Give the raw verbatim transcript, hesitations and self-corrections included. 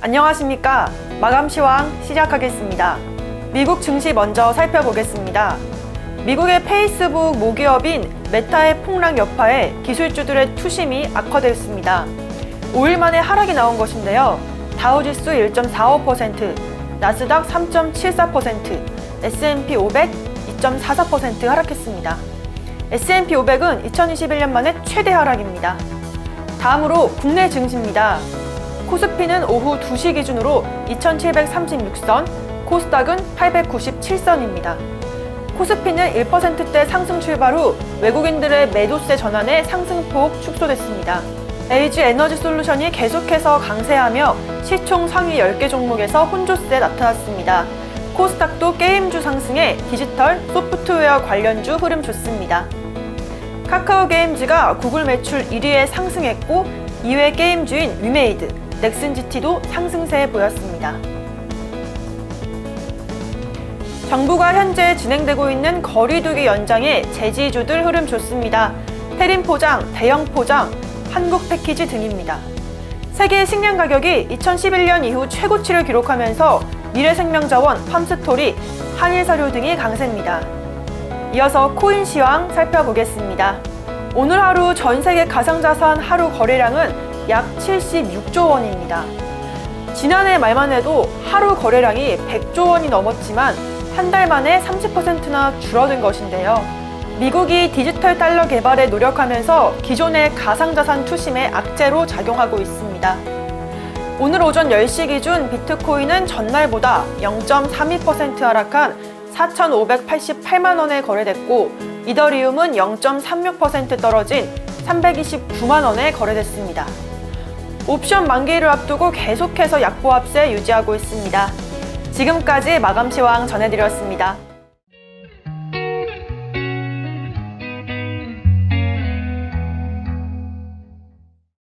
안녕하십니까. 마감시황 시작하겠습니다. 미국 증시 먼저 살펴보겠습니다. 미국의 페이스북 모기업인 메타의 폭락 여파에 기술주들의 투심이 악화되었습니다. 오 일 만에 하락이 나온 것인데요. 다우지수 일 점 사오 퍼센트, 나스닥 삼 점 칠사 퍼센트, 에스 앤 피 오백 이 점 사사 퍼센트 하락했습니다. 에스 앤 피 오백은 이천이십일 년 만에 최대 하락입니다. 다음으로 국내 증시입니다. 코스피는 오후 두 시 기준으로 이천칠백삼십육 선, 코스닥은 팔백구십칠 선입니다. 코스피는 일 퍼센트대 상승 출발 후 외국인들의 매도세 전환에 상승폭 축소됐습니다. 에이지에너지솔루션이 계속해서 강세하며 시총 상위 열 개 종목에서 혼조세 나타났습니다. 코스닥도 게임주 상승에 디지털, 소프트웨어 관련주 흐름 좋습니다. 카카오게임즈가 구글 매출 일 위에 상승했고 이 위 게임주인 위메이드, 넥슨지티도 상승세 보였습니다. 정부가 현재 진행되고 있는 거리두기 연장에 제지주들 흐름 좋습니다. 테린 포장, 대형 포장, 한국 패키지 등입니다. 세계 식량 가격이 이천십일 년 이후 최고치를 기록하면서 미래생명자원, 팜스토리, 한일사료 등이 강세입니다. 이어서 코인 시황 살펴보겠습니다. 오늘 하루 전 세계 가상자산 하루 거래량은 약 칠십육조 원입니다. 지난해 말만 해도 하루 거래량이 백조 원이 넘었지만 한 달 만에 삼십 퍼센트나 줄어든 것인데요. 미국이 디지털 달러 개발에 노력하면서 기존의 가상자산 투심에 악재로 작용하고 있습니다. 오늘 오전 열 시 기준 비트코인은 전날보다 영 점 삼이 퍼센트 하락한 사천오백팔십팔만 원에 거래됐고 이더리움은 영 점 삼육 퍼센트 떨어진 삼백이십구만 원에 거래됐습니다. 옵션 만기를 앞두고 계속해서 약보합세 유지하고 있습니다. 지금까지 마감시황 전해드렸습니다.